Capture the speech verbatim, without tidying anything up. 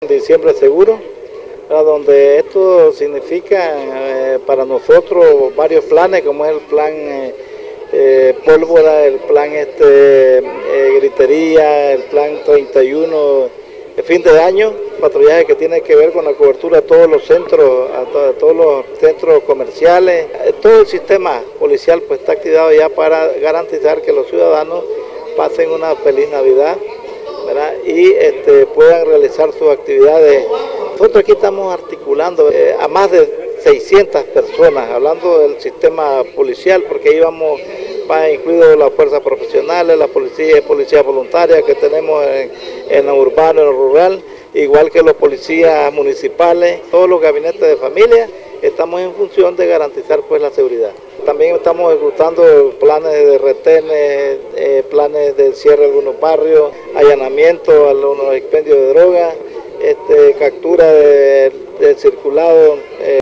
Diciembre Seguro, donde esto significa eh, para nosotros varios planes, como es el plan eh, eh, pólvora, el plan este, eh, gritería, el plan treinta y uno de fin de año, patrullaje que tiene que ver con la cobertura de todos los centros, a, to a todos los centros comerciales. Todo el sistema policial pues está activado ya para garantizar que los ciudadanos pasen una feliz Navidad, ¿verdad? Y este, puedan realizar sus actividades. Nosotros aquí estamos articulando eh, a más de seiscientas personas, hablando del sistema policial, porque ahí vamos, va incluido las fuerzas profesionales, la policía, policía voluntaria que tenemos en, en lo urbano, en lo rural, igual que los policías municipales, todos los gabinetes de familia. Estamos en función de garantizar pues la seguridad. También estamos ejecutando planes de retenes, eh, planes de cierre de algunos barrios, allanamiento a algunos expendios de drogas, este, captura de, de circulado. Eh,